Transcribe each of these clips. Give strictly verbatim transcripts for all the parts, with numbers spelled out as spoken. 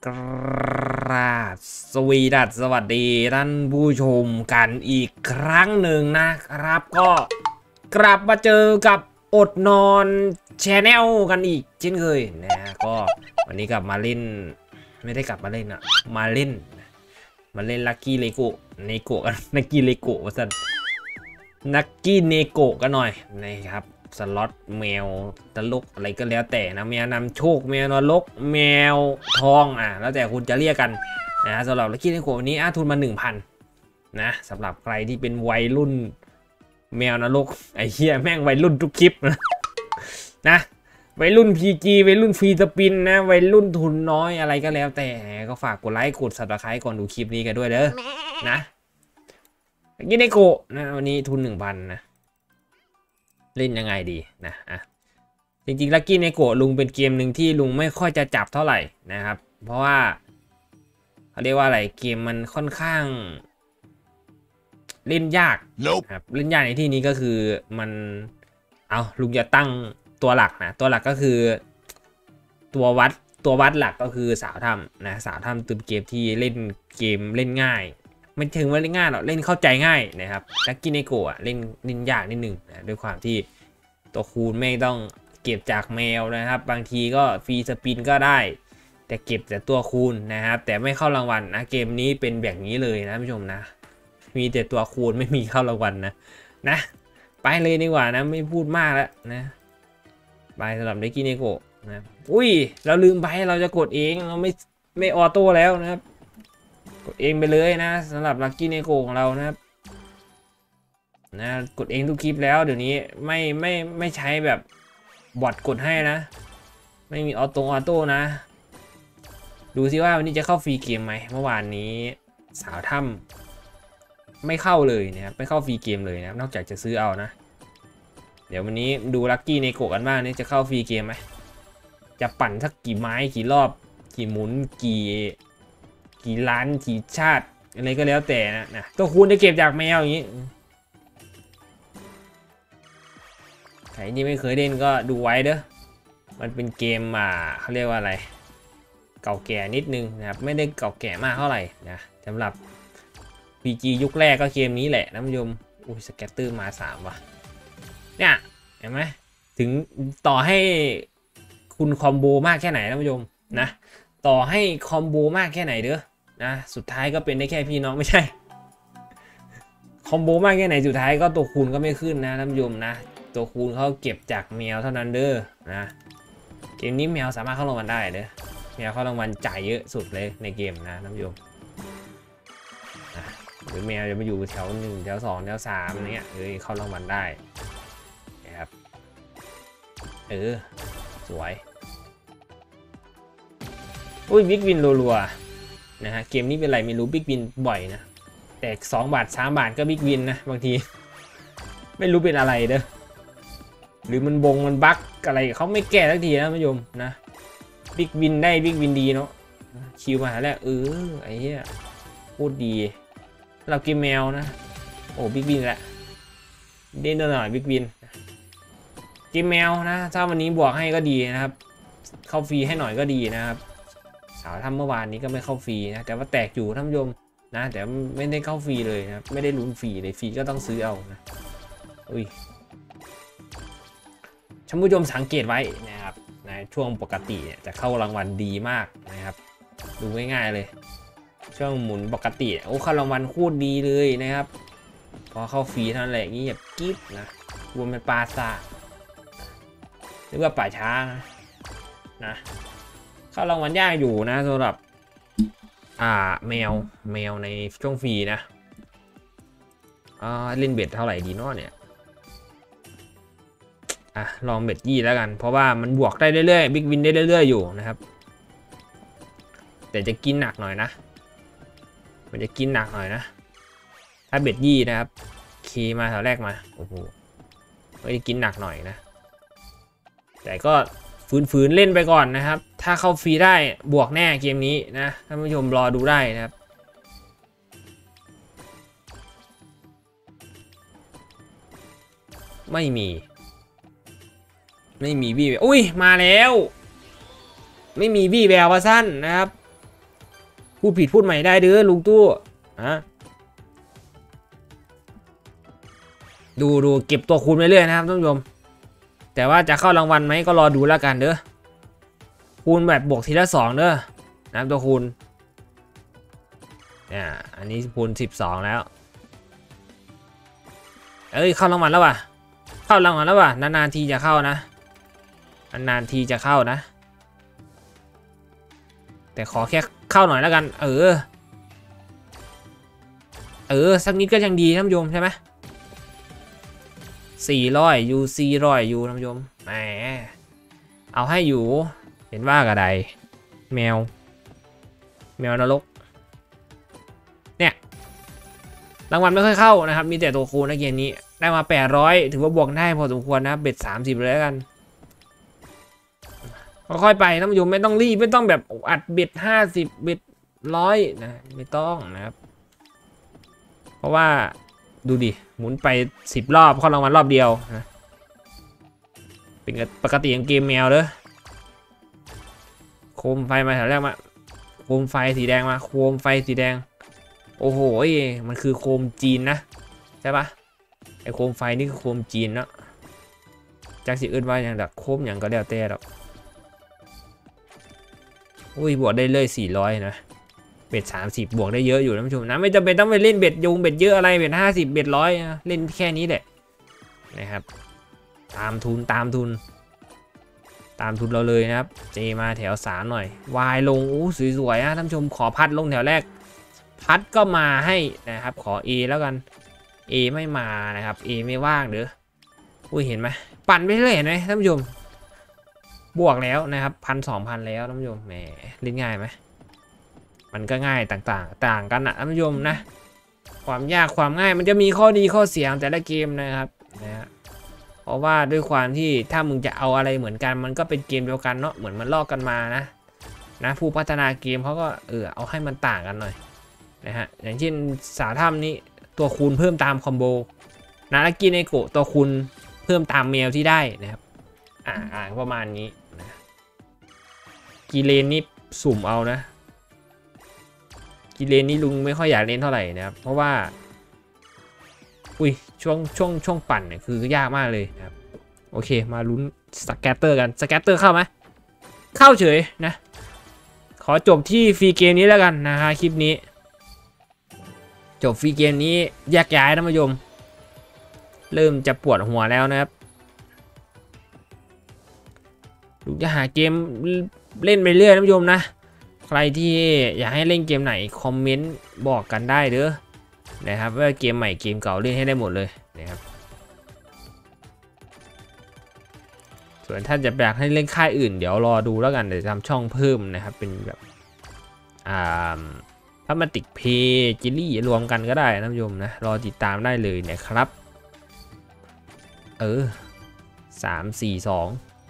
กราบสวีดัสสวัสดีท่านผู้ชมกันอีกครั้งหนึ่งนะครับก็กลับมาเจอกับอดนอนแชนแนลกันอีกเช่นเคยนะก็วันนี้กลับมาเล่นไม่ได้กลับมาเล่นอะมาเล่นมาเล่นลักกี้เลโก้เนโกะกันลักกี้เลโก้ว่าสันลักกี้เนโกะกันหน่อยนะครับสล็อตแมวตลกอะไรก็แล้วแต่นะแมวนำโชคแมวนรกแมวทองอ่ะแล้วแต่คุณจะเรียกกันนะสำหรับลักกี้เนโกะวันนี้อาทุนมา หนึ่งพัน นะสำหรับใครที่เป็นวัยรุ่นแมวนรกไอ้เหี้ยแม่งวัยรุ่นทุกคลิปนะนะวัยรุ่น พี จี วัยรุ่นฟรีสปินนะวัยรุ่นทุนน้อยอะไรก็แล้วแต่ก็ฝากกดไลค์กด ซับสไครบ์ก่อนดูคลิปนี้กันด้วยเด้อนะลักกี้เนโกะนะวันนี้ทุน หนึ่งพัน นะเล่นยังไงดีนะอ่ะจริงๆลักกี้เนโกะลุงเป็นเกมหนึ่งที่ลุงไม่ค่อยจะจับเท่าไหร่นะครับเพราะว่าเขาเรียกว่าอะไรเกมมันค่อนข้างเล่นยาก nope. ครับเล่นยากในที่นี้ก็คือมันเอาลุงจะตั้งตัวหลักนะตัวหลักก็คือตัววัดตัววัดหลักก็คือสาวถ้ำนะสาวถ้ำเป็นเกมที่เล่นเกมเล่นง่ายไม่ถึงว่าเล่นง่ายหรอกเล่นเข้าใจง่ายนะครับลักกี้เนโกะเล่นเล่นยากนิดนึงนะด้วยความที่ตัวคูณไม่ต้องเก็บจากแมวนะครับบางทีก็ฟรีสปินก็ได้แต่เก็บแต่ตัวคูณนะครับแต่ไม่เข้ารางวัลนะเกมนี้เป็นแบบนี้เลยนะผู้ชมนะมีแต่ตัวคูณไม่มีเข้ารางวัลนะนะไปเลยดีกว่านะไม่พูดมากแล้วนะไปสำหรับลักกี้เนโกะนะอุ้ยเราลืมไปเราจะกดเองเราไม่ไม่ออโต้แล้วนะครับกดเองไปเลยนะสำหรับลักกี้เนโกะของเรานะครับนะกดเองทุกคลิปแล้วเดี๋ยวนี้ไม่ไม่ไม่ใช้แบบบอทกดให้นะไม่มีออโต้ออโต้นะดูซิว่าวันนี้จะเข้าฟรีเกมไหมเมื่อวานนี้สาวถ้ำไม่เข้าเลยนะครับไม่เข้าฟรีเกมเลยนะนอกจากจะซื้อเอานะเดี๋ยววันนี้ดูลักกี้เนโกะกันบ้างนี่จะเข้าฟรีเกมไหมจะปั่นสักกี่ไม้กี่รอบกี่หมุนกี่กี่ล้านกี่ชาติอะไรก็แล้วแต่นะนะตัวคูณจะเก็บจากแมวอย่างนี้ใครที่ไม่เคยเล่นก็ดูไว้เด้อมันเป็นเกมอ่าเขาเรียกว่าอะไรเก่าแก่นิดนึงนะครับไม่ได้เก่าแก่มากเท่าไหร่นะสำหรับ พี จี ยุคแรกก็เกมนี้แหละท่านผู้ชมอุ้ยสแกตเตอร์มาสามว่ะเนี่ยเห็นไหมถึงต่อให้คุณคอมโบมากแค่ไหนท่านผู้ชมนะต่อให้คอมโบมากแค่ไหนเด้อนะสุดท้ายก็เป็นได้แค่พี่น้องไม่ใช่คอมโบมากแค่ไหนสุดท้ายก็ตัวคูณก็ไม่ขึ้นนะท่านผู้ชมนะตัวคูณเขาเก็บจากแมวเท่านั้นเด้อนะเกมนี้แมวสามารถเข้ารางวัลได้เด้อแมวเข้ารางวัลจ่ายเยอะสุดเลยในเกมนะท่านผู้ชมหรือแมวจะมาอยู่แถวหนึ่งแถวสองแถวสามเนี้ยเอ้ยเข้ารางวัลได้นะครับเออสวยอุ้ยบิ๊กวินรัวๆนะฮะเกมนี้เป็นไรไม่รู้บิ๊กวินบ่อยนะแต่สองบาทสามบาทก็บิ๊กวินนะบางทีไม่รู้เป็นอะไรเด้อหรือมันบงมันบั๊กอะไรเขาไม่แก้สักทีนะผู้ชมนะบิ๊กวินได้บิ๊กวินดีเนาะคิวมาแล้วเออไอ้เหี้ยพูดดีเราเกมแมวนะโอ้บิ๊กวินแหละเด่นหน่อยบิ๊กวินเกมแมวนะถ้าวันนี้บวกให้ก็ดีนะครับเข้าฟรีให้หน่อยก็ดีนะครับสาวทำเมื่อวานนี้ก็ไม่เข้าฟรีนะแต่ว่าแตกอยู่ท่านผู้ชมนะแต่ไม่ได้เข้าฟรีเลยนะไม่ได้ลุ้นฟรีเลยฟรีก็ต้องซื้อเอานะอุ้ยท่านผู้ชมสังเกตไว้นะครับในช่วงปกติเนี่ยจะเข้ารางวัลดีมากนะครับดูง่ายๆเลยช่วงหมุนปกติโอ้เข้ารางวัลโคตรดีเลยนะครับพอเข้าฟรีเท่านั้นแหละเงียบกิ๊บนะรวมเป็นปลาซาหรือว่าป่าช้านะนะเข้ารางวัลยากอยู่นะสำหรับอ่าแมวแมวในช่วงฟรีนะอ่าเล่นเบ็ดเท่าไหร่ดีเนาะเนี่ยอ่ะลองเบ็ดยี่แล้วกันเพราะว่ามันบวกได้เรื่อยๆบิ๊กวินได้เรื่อยๆอยู่นะครับแต่จะกินหนักหน่อยนะมันจะกินหนักหน่อยนะถ้าเบ็ดยี่นะครับคีย์มาแถวแรกมาโอ้โหไม่ได้กินหนักหน่อยนะแต่ก็ฝืนๆเล่นไปก่อนนะครับถ้าเข้าฟรีได้บวกแน่เกมนี้นะท่านผู้ชมรอดูได้นะครับไม่มีไม่มีวี่แววอุ้ยมาแล้วไม่มีวี่แววว่าสั้นนะครับพูดผิดพูดใหม่ได้เด้อลุงตู้ฮะดูดูเก็บตัวคูณไปเรื่อยนะครับท่านผู้ชมแต่ว่าจะเข้ารางวัลไหมก็รอดูแล้วกันเด้อคูณแบบบวกทีละสองเด้อนะครับตัวคูณเนี่ยอันนี้คูณสิบสองแล้วเอ้ยเข้ารางวัลแล้วว่ะเข้ารางวัลแล้วว่ะนานๆทีจะเข้านะนานๆทีจะเข้านะแต่ขอแค่เข้าหน่อยแล้วกันเออเออสักนิดก็ยังดีท่านผู้ชมใช่ไหมสี่ร้อยยูสี่ร้อยยูท่านผู้ชมแหมเอาให้อยู่เห็นว่ากระไดแมวแมวนรกเนี่ยรางวัลไม่ค่อยเข้านะครับมีแต่ตัวคูณในเกมนี้ได้มาแปดร้อยถือว่าบวกได้พอสมควรนะเบ็ดสามสิบเลยแล้วกันค่อยๆไปท่านผู้ชมไม่ต้องรีบไม่ต้องแบบอัดเบ็ดห้าสิบเบ็ดร้อยนะไม่ต้องนะครับเพราะว่าดูดิหมุนไปสิบรอบเข้ารางวัลรอบเดียวนะเป็นปกติของเกมแมวเลยโคมไฟมาแถวแรกมาโคมไฟสีแดงมาโคมไฟสีแดงโอ้โหมันคือโคมจีนนะใช่ปะไอโคมไฟนี่คือโคมจีนเนาะจากสิอื่นว่าอย่างแบบโคมอย่างก็แล้วแต่หรอกอุ้ยบวกได้เลยสี่ร้อยนะเบ็ดสามสิบบวกได้เยอะอยู่ท่านผู้ชมนะไม่จำเป็นต้องไปเล่นเบ็ดยุงเบ็ดเยอะอะไรเบ็ดห้าสิบเบ็ดร้อยนะเล่นแค่นี้แหละนะครับตามทุนตามทุนตามทุนเราเลยนะครับเจมาแถวสามหน่อยวายลงอู้สวยๆนะท่านผู้ชมขอพัดลงแถวแรกพัดก็มาให้นะครับขอ A แล้วกัน A ไม่มานะครับ A ไม่ว่างเด้ออุ้ยเห็นไหมปั่นไปเรื่อยเห็นไหมท่านผู้ชมบวกแล้วนะครับพันสองพันแล้วท่านผู้ชมแหมเล่นง่ายไหมมันก็ง่ายต่างๆต่างกันนะท่านผู้ชมนะความยากความง่ายมันจะมีข้อดีข้อเสียแต่ละเกมนะครับนะฮะเพราะว่าด้วยความที่ถ้ามึงจะเอาอะไรเหมือนกันมันก็เป็นเกมเดียวกันเนาะเหมือนมันลอกกันมานะนะผู้พัฒนาเกมเขาก็เออเอาให้มันต่างกันหน่อยนะฮะอย่างเช่นสาถ้ำนี้ตัวคูณเพิ่มตามคอมโบนารากิเนโกะตัวคูณเพิ่มตามแมวที่ได้นะครับอ่าอ่าประมาณนี้นะกีเลนนี่สุ่มเอานะกีเลนนี่ลุงไม่ค่อยอยากเล่นเท่าไหร่นะครับเพราะว่าอุ้ยช่วงช่วงช่วงปั่นเนี่ยคือยากมากเลยนะครับโอเคมาลุ้นสแกตเตอร์กันสแกตเตอร์เข้าไหมเข้าเฉยนะขอจบที่ฟรีเกมนี้แล้วกันนะฮะคลิปนี้จบฟรีเกมนี้แยกย้ายท่านผู้ชมเริ่มจะปวดหัวแล้วนะครับลุงจะหาเกมเล่นไปเรื่อยท่านผู้ชมนะใครที่อยากให้เล่นเกมไหนคอมเมนต์บอกกันได้เด้อนะครับว่าเกมใหม่เกมเก่าเล่นให้ได้หมดเลยนะครับส่วนท่านจะอยากให้เล่นค่ายอื่นเดี๋ยวรอดูแล้วกันเดี๋ยวทำช่องเพิ่มนะครับเป็นแบบอ่าถ้ามาติกเพย์จิลลี่รวมกันก็ได้ท่านผู้ชมนะรอติดตามได้เลยนะครับเออสามสี่สอง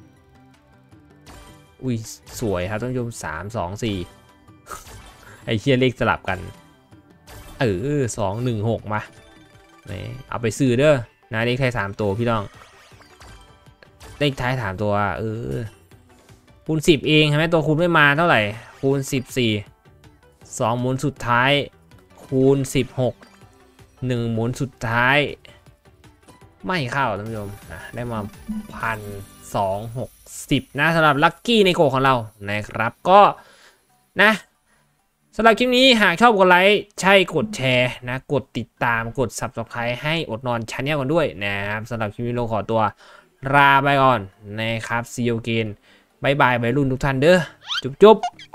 อุ้ยสวยครับท่านผู้ชมสามสองสี่ไอเชียเลขสลับกันเออสองหนึ่งหกมาเอาไปซื้อเด้อนะเลขท้ายสามตัวพี่น้องเลขท้ายสามตัวเออคูณสิบเองใช่ไหมตัวคูณไม่มาเท่าไหร่คูณสิบสี่สองหมุนสุดท้ายคูณสิบหกหนึ่งหมุนสุดท้ายไม่เข้าท่านผู้ชมนะได้มาพันสองหกสิบนะสำหรับลัคกี้ในโกของเรานะครับก็นะสำหรับคลิปนี้หากชอบกดไลค์ใช่กดแชร์นะกดติดตามกด ซับสไครบ์ ให้อดนอนชาแนลกันด้วยนะครับสำหรับคลิปนี้เราขอตัวลาไปก่อนนะครับซีโอเกนบายบายวัยรุ่นทุกท่านเด้อจุ๊บจุ๊บ